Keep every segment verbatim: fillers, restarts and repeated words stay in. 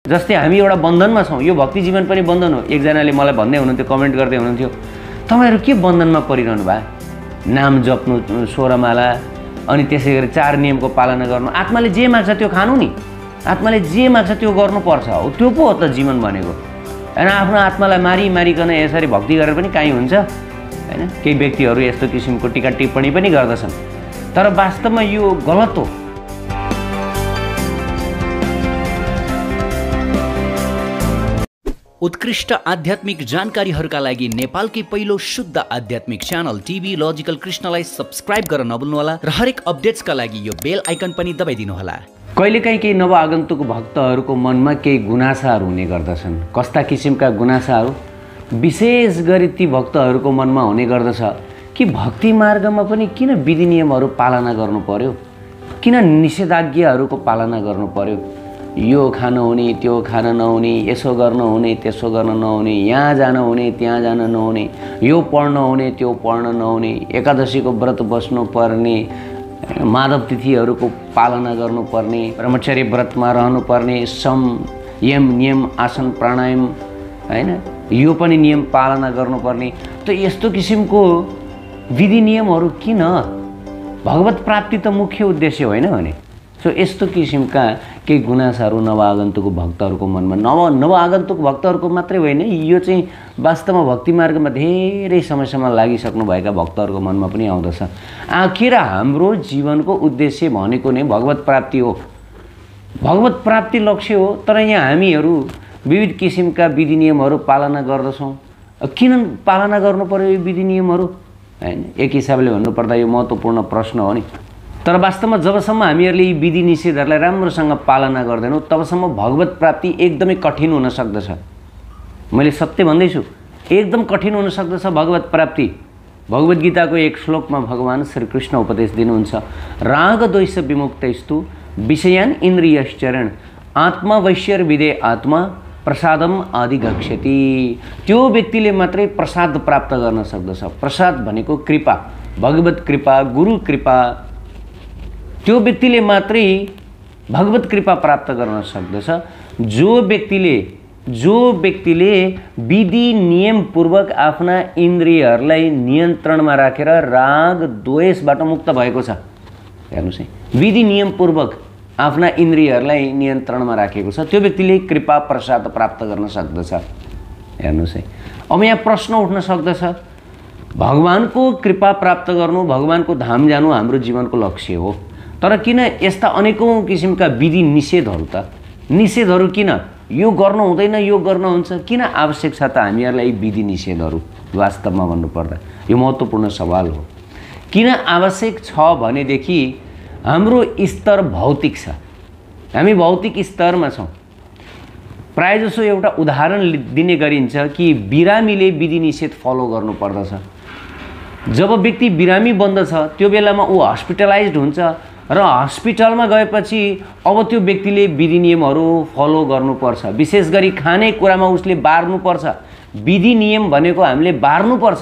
जस्तै हामी एउटा बन्धनमा छौँ, यो भक्ति जीवन पनि बन्धन हो। एकजनाले मलाई भन्दै हुनुहुन्थ्यो, कमेन्ट गर्दै हुनुहुन्थ्यो, तपाईँहरू के बन्धनमा परिरहनु भयो? नाम जप्नु, सोह्रमाला, अनि त्यसै गरी चार नियमको पालना गर्नु। आत्माले जे माग्छ त्यो खानु नि, आत्माले जे माग्छ त्यो गर्नुपर्छ हो। त्यो पो हो त जीवन भनेको होइन। आफ्नो आत्मालाई मारी मारिकन यसरी भक्ति गरेर पनि काहीँ हुन्छ होइन। केही व्यक्तिहरू यस्तो किसिमको टिका टिप्पणी पनि गर्दछन्, तर वास्तवमा यो गलत हो। उत्कृष्ट आध्यात्मिक जानकारीहरूका लागि नेपालकै पहिलो शुद्ध आध्यात्मिक च्यानल टिभी लजिकल कृष्णलाई सब्स्क्राइब गर्न नभुल्नुहोला र हरेक अपडेट्सका लागि यो बेल आइकन पनि दबाइदिनुहोला। कहिलेकाहीँ केही नवआगन्तुक भक्तहरूको मनमा केही गुनासाहरू हुने गर्दछन्। कस्ता किसिमका गुनासाहरू? विशेष गरी ती भक्तहरूको मनमा हुने गर्दछ कि भक्ति मार्गमा पनि किन विधि नियमहरू पालना गर्नु पर्यो, किन निषेधाज्ञाहरूको पालना गर्नु पर्यो। यो खान हुने, त्यो खान नहुने, यसो गर्न हुने, त्यसो गर्न नहुने, यहाँ जान हुने, त्यहाँ जान नहुने, यो पढ्न हुने, त्यो पढ्न नहुने, एकादशीको व्रत बस्नुपर्ने, माधव तिथिहरूको पालना गर्नुपर्ने, ब्रह्मचर्य व्रतमा रहनुपर्ने, सम यम नियम आसन प्राणायाम होइन, यो पनि नियम पालना गर्नुपर्ने। त यस्तो किसिमको विधि नियमहरू किन? भगवत प्राप्ति त मुख्य उद्देश्य होइन भने। सो यस्तो किसिमका केही गुनासाहरू नवआगन्तुक भक्तहरूको मनमा, नव नवआगन्तुक भक्तहरूको मात्रै होइन, यो चाहिँ वास्तवमा भक्ति मार्गमा धेरै समस्यामा लागिसक्नुभएका भक्तहरूको मनमा पनि आउँदछ। आखिर हाम्रो जीवनको उद्देश्य भनेको नै भगवत प्राप्ति हो, भगवत प्राप्ति लक्ष्य हो। तर यहाँ हामीहरू विविध किसिमका विधि नियमहरू पालना गर्दछौँ। किन पालना गर्नु पर्यो यो विधि नियमहरू होइन? एक हिसाबले भन्नुपर्दा यो महत्त्वपूर्ण प्रश्न हो नि। तर वास्तवमा जबसम्म हामीहरूले यी विधि निषेधहरूलाई राम्रोसँग पालना गर्दैनौँ तबसम्म भगवत प्राप्ति एकदमै कठिन हुन सक्दछ। मैले सत्य भन्दैछु, एकदम कठिन हुन सक्दछ भगवत प्राप्ति। भगवद् गीताको एक श्लोकमा भगवान् श्रीकृष्ण उपदेश दिनुहुन्छ, राग द्वेष विमुक्तैस्तु विषयान् इन्द्रियश्चरण आत्मवैश्यर्विदे आत्मा प्रसादम अधिगच्छति। त्यो व्यक्तिले मात्रै प्रसाद प्राप्त गर्न सक्दछ। प्रसाद भनेको कृपा, भगवत कृपा, गुरु कृपा। त्यो व्यक्तिले मात्रै भगवत कृपा प्राप्त गर्न सक्दछ। जो व्यक्तिले जो व्यक्तिले विधि नियमपूर्वक आफ्ना इन्द्रियहरूलाई नियन्त्रणमा राखेर राग द्वेषबाट मुक्त भएको छ। हेर्नुहोस् है, विधि नियमपूर्वक आफ्ना इन्द्रियहरूलाई नियन्त्रणमा राखेको छ, त्यो व्यक्तिले कृपा प्रसाद प्राप्त गर्न सक्दछ। हेर्नुहोस् है, अब यहाँ प्रश्न उठ्न सक्दछ, भगवानको कृपा प्राप्त गर्नु, भगवानको धाम जानु हाम्रो जीवनको लक्ष्य हो, तर किन यस्ता अनेकौँ किसिमका विधि निषेधहरू त? निषेधहरू किन? यो गर्नु हुँदैन, यो गर्न हुन्छ, किन आवश्यक छ त हामीहरूलाई विधि निषेधहरू? वास्तवमा भन्नुपर्दा यो महत्त्वपूर्ण सवाल हो। किन आवश्यक छ भनेदेखि हाम्रो स्तर भौतिक छ, हामी भौतिक स्तरमा छौँ। प्रायःजसो एउटा उदाहरण दिने गरिन्छ कि बिरामीले विधि निषेध फलो गर्नुपर्दछ। जब व्यक्ति बिरामी बन्दछ त्यो बेलामा ऊ हस्पिटलाइज्ड हुन्छ र हस्पिटलमा गएपछि अब त्यो व्यक्तिले विधि नियमहरू फलो गर्नुपर्छ। विशेष गरी खाने कुरामा उसले बार्नुपर्छ। विधि नियम भनेको हामीले बार्नुपर्छ।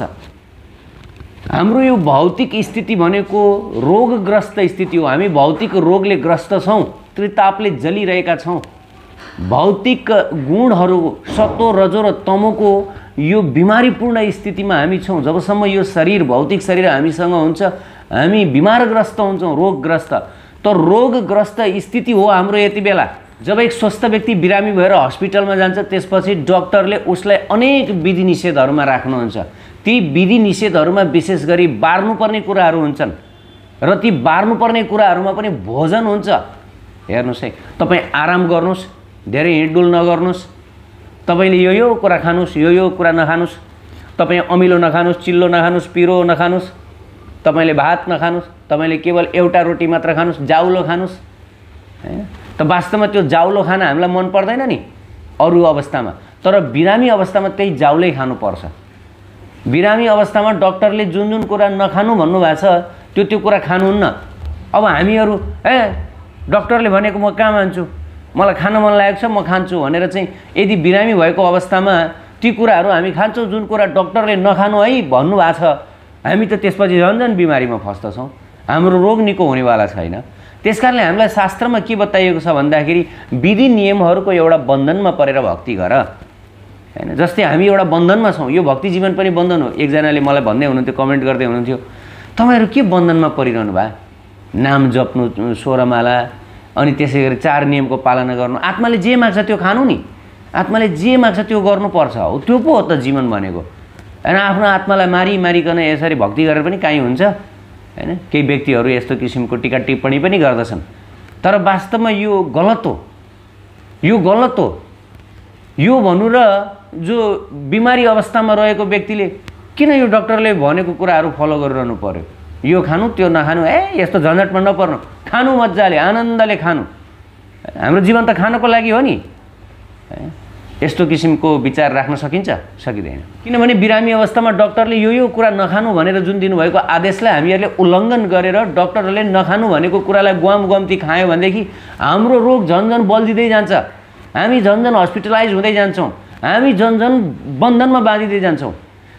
हाम्रो यो भौतिक स्थिति भनेको रोगग्रस्त स्थिति हो। हामी भौतिक रोगले ग्रस्त छौँ, त्रितापले जलिरहेका छौँ। भौतिक गुणहरू सत्व रजो र तमोको यो बिमारीपूर्ण स्थितिमा हामी छौँ। जबसम्म यो शरीर भौतिक शरीर हामीसँग हुन्छ हामी बिमारग्रस्त हुन्छौँ, रोगग्रस्त। त रोगग्रस्त स्थिति हो हाम्रो यति बेला। जब एक स्वस्थ व्यक्ति बिरामी भएर हस्पिटलमा जान्छ त्यसपछि डाक्टरले उसलाई अनेक विधि निषेधहरूमा राख्नुहुन्छ। ती विधि निषेधहरूमा विशेष गरी बार्नुपर्ने कुराहरू हुन्छन् र ती बार्नुपर्ने कुराहरूमा पनि भोजन हुन्छ। हेर्नुहोस् है, तपाईँ आराम गर्नुहोस्, धेरै हिँडडुल नगर्नुहोस्, तपाईँले यो यो कुरा खानुहोस्, यो यो कुरा नखानुहोस्, तपाईँ अमिलो नखानुहोस्, चिल्लो नखानुहोस्, पिरो नखानुहोस्, तपाईँले भात नखानुहोस्, तपाईँले केवल एउटा रोटी मात्र खानुहोस्, जाउलो खानुहोस् हैन। त वास्तवमा त्यो जाउलो खाना हामीलाई मन पर्दैन नि अरू अवस्थामा, तर बिरामी अवस्थामा त्यही जाउलै खानुपर्छ। बिरामी अवस्थामा डाक्टरले जुन जुन कुरा नखानु भन्नुभएको छ त्यो त्यो कुरा खानुहुन्न। अब हामीहरू ए डाक्टरले भनेको म कहाँ मान्छु, मलाई खान मन लागेको छ म खान्छु भनेर चाहिँ यदि बिरामी भएको अवस्थामा ती कुराहरू हामी खान्छौँ जुन कुरा डाक्टरले नखानु है भन्नुभएको छ, हामी त त्यसपछि झन् झन् बिमारीमा फस्दछौँ। हाम्रो रोग निको हुनेवाला छैन। त्यसकारणले हामीलाई शास्त्रमा के बताइएको छ भन्दाखेरि विधि नियमहरूको एउटा बन्धनमा परेर भक्ति गर हैन। जस्तै हामी एउटा बन्धनमा छौँ, यो भक्ति जीवन पनि बन्धन हो। एकजनाले मलाई भन्दै हुनुहुन्थ्यो, कमेन्ट गर्दै हुनुहुन्थ्यो, तपाईँहरू के बन्धनमा परिरहनु भयो? नाम जप्नु, सोह्रमाला, अनि त्यसै गरी चार नियमको पालना गर्नु, आत्माले जे माग्छ त्यो खानु नि, आत्माले जे माग्छ त्यो गर्नुपर्छ हो। त्यो पो हो त जीवन भनेको हैन। आफ्नो आत्मालाई मारी मारिकन यसरी भक्ति गरेर पनि काहीँ हुन्छ हैन। केही व्यक्तिहरू यस्तो किसिमको टीका टिप्पणी पनि गर्दछन्, तर वास्तवमा यो गलत हो, यो गलत हो। यो भन्नु र जो बिमारी अवस्थामा रहेको व्यक्तिले किन यो डक्टरले भनेको कुराहरू फलो गरिरहनु पर्यो? यो खानु त्यो नखानु, ए यस्तो झन्झटमा नपर्नु, खानु मजाले आनन्दले खानु। हाम्रो जीवन त खानको लागि हो नि। यस्तो किसिमको विचार राख्न सकिन्छ? सकिँदैन। किनभने बिरामी अवस्थामा डक्टरले यो यो कुरा नखानु भनेर जुन दिनुभएको आदेशलाई हामीहरूले उल्लङ्घन गरेर डक्टरहरूले नखानु भनेको कुरालाई गुवाम गुम्ती खायो भनेदेखि हाम्रो रोग झन्झन बल्झिँदै जान्छ, हामी झन्झन हस्पिटलाइज हुँदै जान्छौँ, हामी झन्झन बन्धनमा बाँधिँदै जान्छौँ।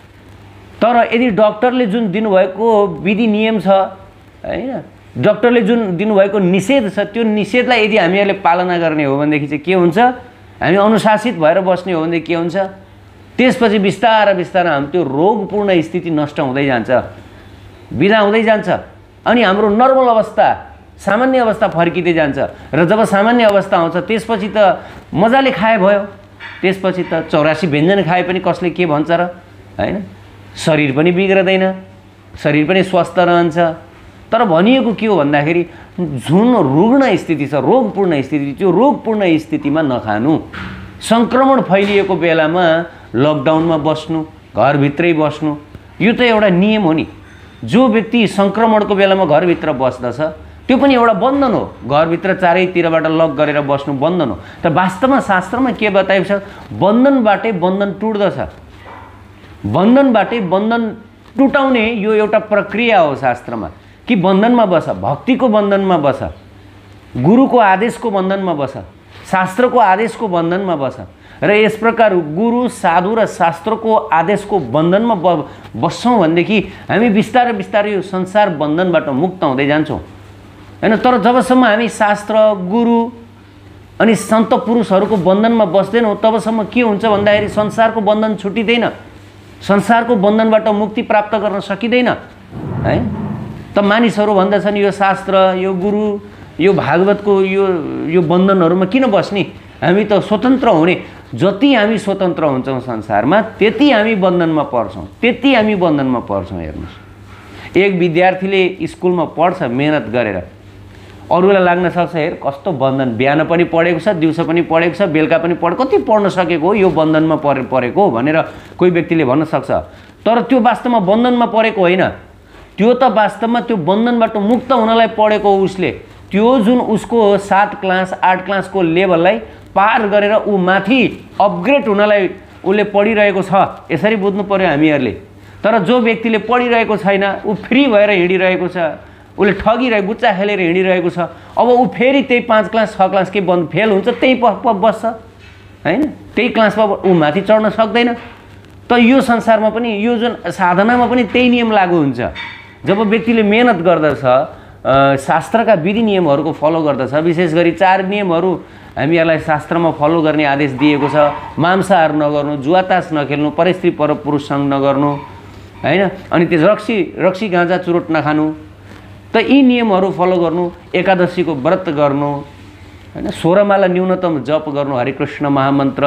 तर यदि डक्टरले जुन दिनुभएको विधि नियम छ हैन, डक्टरले जुन दिनुभएको निषेध छ, त्यो निषेधलाई यदि हामीहरूले पालना गर्ने हो भनेदेखि चाहिँ के हुन्छ? हामी अनुशासित भएर बस्ने हो भने के हुन्छ? त्यसपछि बिस्तारै बिस्तारै हाम्रो त्यो रोगपूर्ण स्थिति नष्ट हुँदै जान्छ, बिदा हुँदै जान्छ, अनि हाम्रो नर्मल अवस्था, सामान्य अवस्था फर्किँदै जान्छ। र जब सामान्य अवस्था आउँछ त्यसपछि त मजाले खाए भयो, त्यसपछि त चौरासी व्यञ्जन खाए पनि कसले के भन्छ र हैन। शरीर पनि बिग्रदैन, शरीर पनि स्वस्थ रहन्छ। तर भनिएको के हो भन्दाखेरि जुन रुग्ण स्थिति छ, रोगपूर्ण स्थिति, त्यो रोगपूर्ण स्थितिमा नखानु। सङ्क्रमण फैलिएको बेलामा लकडाउनमा बस्नु, घरभित्रै बस्नु, यो त एउटा नियम हो नि। जो व्यक्ति सङ्क्रमणको बेलामा घरभित्र बस्दछ त्यो पनि एउटा बन्धन हो। घरभित्र चारैतिरबाट लक गरेर बस्नु बन्धन हो। तर वास्तवमा शास्त्रमा के बताएको छ? बन्धनबाटै बन्धन टुट्दछ, बन्धनबाटै बन्धन टुटाउने यो एउटा प्रक्रिया हो शास्त्रमा। कि बन्धनमा बस, भक्तिको बन्धनमा बस, गुरुको आदेशको बन्धनमा बस, शास्त्रको आदेशको बन्धनमा बस। र यस प्रकार गुरु, साधु र शास्त्रको आदेशको बन्धनमा ब बस्छौँ भनेदेखि हामी बिस्तारै बिस्तारै यो संसार बन्धनबाट मुक्त हुँदै जान्छौँ हैन। तर जबसम्म हामी शास्त्र, गुरु अनि सन्त पुरुषहरूको बन्धनमा बस्दैनौँ तबसम्म के हुन्छ भन्दाखेरि संसारको बन्धन छुटिँदैन, संसारको बन्धनबाट मुक्ति प्राप्त गर्न सकिँदैन है। त मानिसहरू भन्दछन् यो शास्त्र, यो गुरु, यो भागवतको यो यो बन्धनहरूमा किन बस्ने? हामी त स्वतन्त्र हुने। जति हामी स्वतन्त्र हुन्छौँ संसारमा त्यति हामी बन्धनमा पर्छौँ, त्यति हामी बन्धनमा पर्छौँ। हेर्नुहोस्, एक विद्यार्थीले स्कुलमा पढ्छ मेहनत गरेर, अरूलाई लाग्न सक्छ हेर कस्तो बन्धन, बिहान पनि पढेको छ, दिउँसो पनि पढेको छ, बेलुका पनि पढ, कति पढ्न सकेको हो, यो बन्धनमा परे परेको भनेर कोही व्यक्तिले भन्न सक्छ। तर त्यो वास्तवमा बन्धनमा परेको होइन, त्यो त वास्तवमा त्यो बन्धनबाट मुक्त हुनलाई पढेको हो। उसले त्यो जुन उसको सात क्लास आठ क्लासको लेभललाई पार गरेर ऊ माथि अपग्रेड हुनलाई उसले पढिरहेको छ, यसरी बुझ्नु पर्यो हामीहरूले। तर जो व्यक्तिले पढिरहेको छैन, ऊ फ्री भएर हिँडिरहेको छ, उसले ठगिरहेको, गुच्चा खेलेर हिँडिरहेको छ, अब ऊ फेरि त्यही पाँच क्लास छ क्लास के बन्द फेल हुन्छ, त्यही बस्छ हैन, त्यही क्लासमा ऊ माथि चढ्न सक्दैन। त यो संसारमा पनि, यो जुन साधनामा पनि त्यही नियम लागू हुन्छ। जब व्यक्तिले मेहनत गर्दछ, शास्त्रका विधि नियमहरूको फलो गर्दछ, विशेष गरी चार नियमहरू हामीहरूलाई शास्त्रमा फलो गर्ने आदेश दिएको छ। मांसाहार नगर्नु, जुवातास नखेल्नु, परस्त्री परपुरुषसँग नगर्नु हैन, अनि त्यो रक्सी रक्सी गाँजा चुरोट नखानु। त यी नियमहरू फलो गर्नु, एकादशीको व्रत गर्नु हैन, सोह्रमाला न्यूनतम जप गर्नु, हरे कृष्ण महामन्त्र,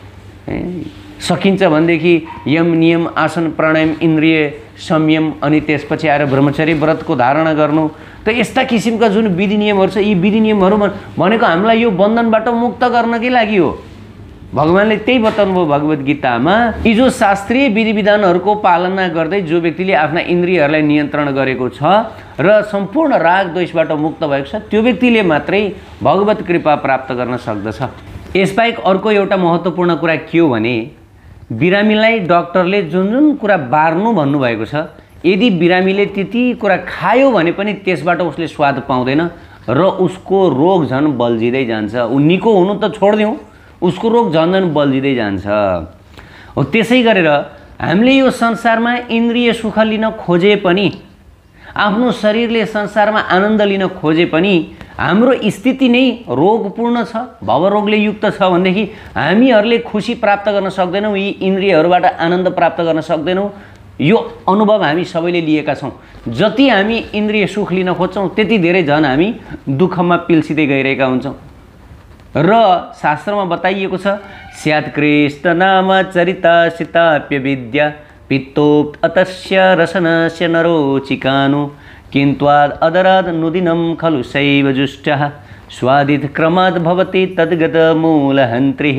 सकिन्छ भनेदेखि यम नियम आसन प्राणायाम इन्द्रिय संयम, अनि त्यसपछि आएर ब्रह्मचर्य व्रतको धारणा गर्नु। त यस्ता किसिमका जुन विधि नियमहरू छ, यी विधि नियमहरू भनेको हामीलाई यो बन्धनबाट मुक्त गर्नकै लागि हो। भगवानले त्यही बताउनु भयो भगवत गीतामा, यी जो शास्त्रीय विधि विधानहरूको पालना गर्दै जो व्यक्तिले आफ्ना इन्द्रियहरूलाई नियन्त्रण गरेको छ र सम्पूर्ण राग द्वेषबाट मुक्त भएको छ, त्यो व्यक्तिले मात्रै भगवत कृपा प्राप्त गर्न सक्दछ। यसबाहेक अर्को एउटा महत्त्वपूर्ण कुरा के हो भने, बिरामीलाई डक्टरले जुन जुन कुरा बार्नु भन्नुभएको छ, यदि बिरामीले त्यति कुरा खायो भने पनि त्यसबाट उसले स्वाद पाउँदैन र उसको रोग झन् बल्झिँदै जान्छ। ऊ निको हुनु त छोडिदिउँ, उसको रोग झन् झन् बल्झिँदै जान्छ। हो त्यसै गरेर हामीले यो संसारमा इन्द्रिय सुख लिन खोजे पनि, आफ्नो शरीरले संसारमा आनन्द लिन खोजे पनि हाम्रो स्थिति नै रोगपूर्ण छ, भवरोगले युक्त छ भनेदेखि हामीहरूले खुसी प्राप्त गर्न सक्दैनौँ, यी इन्द्रियहरूबाट आनन्द प्राप्त गर्न सक्दैनौँ। यो अनुभव हामी सबैले लिएका छौँ। जति हामी इन्द्रिय सुख लिन खोज्छौँ त्यति धेरै झन् हामी दुःखमा पिल्सिँदै गइरहेका हुन्छौँ। र शास्त्रमा बताइएको छ स्यात् कृष्ण नाम चरिता सीताप्य विद्या पित्तोक्त अतस्य रसनस्य नरोचिकानु किन्त्वाद अदराद नुदिनं खलु शैव जुष्टः स्वादित क्रमात् भवति तद्गत मूलहन्त्रिः।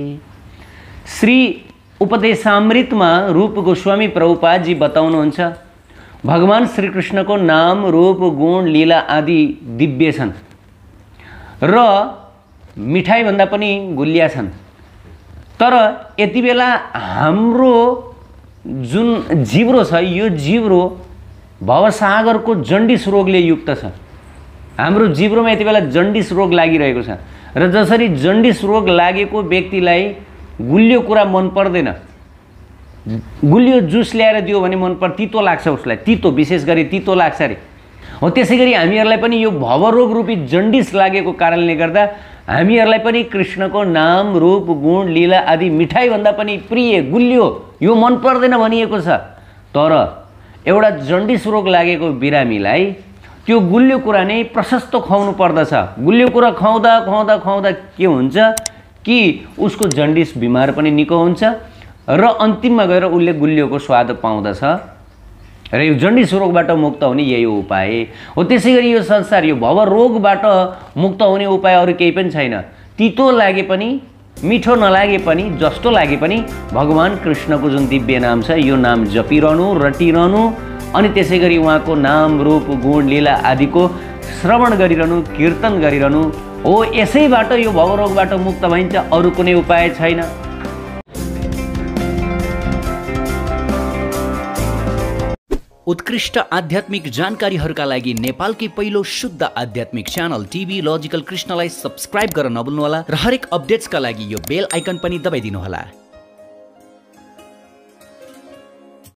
श्री उपदेशामृतमा रूप गोस्वामी प्रभुपादजी बताउनुहुन्छ भगवान श्रीकृष्णको नाम रूप गुण लीला आदि दिव्य छन् र मिठाई भन्दा पनि गुलिया छन्। तर यति बेला हाम्रो जुन जिब्रो छ यो जिब्रो भवसागरको जन्डिस रोगले युक्त छ। हाम्रो जिब्रोमा यति बेला जन्डिस रोग लागिरहेको छ र जसरी जन्डिस रोग लागेको व्यक्तिलाई गुलियो कुरा मन पर्दैन, गुलियो जुस ल्याएर दियो भने मन पर्छ, तितो लाग्छ उसलाई, तितो विशेष गरी तितो लाग्छ अरे। हो त्यसै गरी हामीहरूलाई पनि यो भवरोग रूपी जन्डिस लागेको कारणले गर्दा हामीहरूलाई पनि कृष्णको नाम रूप गुण लीला आदि मिठाई भन्दा पनि प्रिय गुलियो यो मन पर्दैन भनिएको छ। तर एउटा जन्डिस रोग लागेको बिरामीलाई त्यो गुलियो कुरा नै प्रशस्त खुवाउनु पर्दछ। गुलियो कुरा खुवाउँदा खुवाउँदा खुवाउँदा के हुन्छ कि उसको जन्डिस बिमार पनि निको हुन्छ र अन्तिममा गएर उसले गुलियोको स्वाद पाउँदछ र यो जन्डिस रोगबाट मुक्त हुने यही हो उपाय हो। त्यसै गरी यो संसार यो भव रोगबाट मुक्त हुने उपाय अरू केही पनि छैन। तितो लागे पनि मिठो नलागे पनि जस्तो लागे पनि भगवान कृष्णको जुन दिव्य नाम छ यो नाम जपिरहनु रटिरहनु अनि त्यसै गरी उहाँको नाम रूप गुण लीला आदिको श्रवण गरिरहनु कीर्तन गरिरहनु हो। यसैबाट यो भवरोगबाट मुक्त भइन्छ, अरू कुनै उपाय छैन। उत्कृष्ट आध्यात्मिक जानकारीहरूका लागि नेपालकै पहिलो शुद्ध आध्यात्मिक च्यानल टिभी लजिकल कृष्णलाई सब्स्क्राइब गर्न नभुल्नुहोला र हरेक अपडेट्सका लागि यो बेल आइकन पनि दबाइदिनुहोला।